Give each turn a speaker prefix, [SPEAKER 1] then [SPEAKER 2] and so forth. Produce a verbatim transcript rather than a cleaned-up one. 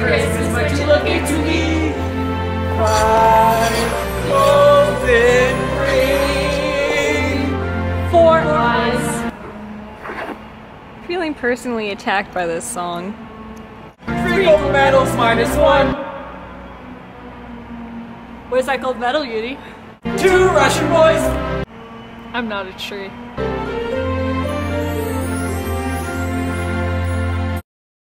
[SPEAKER 1] Christmas, but you look into me. Five golden ring. Four eyes.
[SPEAKER 2] Feeling personally attacked by this song.
[SPEAKER 1] Three gold medals minus one.
[SPEAKER 2] What is that gold medal, Yuri?
[SPEAKER 1] Two Russian boys.
[SPEAKER 2] I'm not a tree.